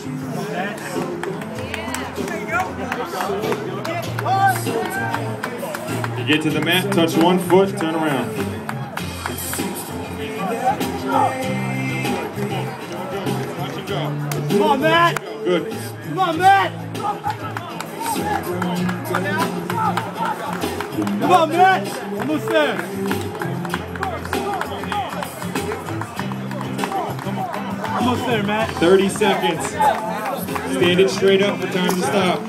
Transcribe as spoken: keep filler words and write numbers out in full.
You get to the mat, touch one foot, turn around. Come on, Matt! Good. Come on, Matt! Come on, Matt! Almost there. Almost there, Matt. thirty seconds. Stand it straight up for time to stop.